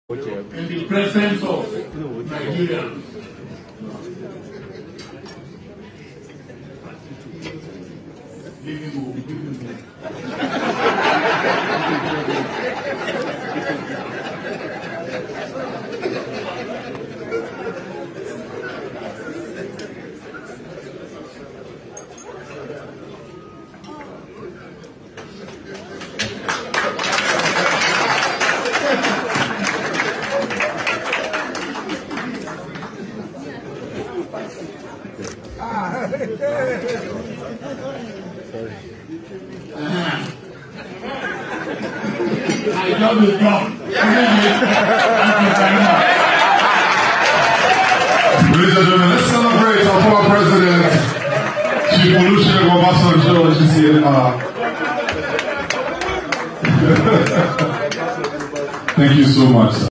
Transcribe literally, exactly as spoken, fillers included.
in the presence of Nigerians. Give him hope, give him hope. I love the job. Ladies and gentlemen, let's celebrate our former president, Chief Obasanjo, G C N R. Thank you so much, sir.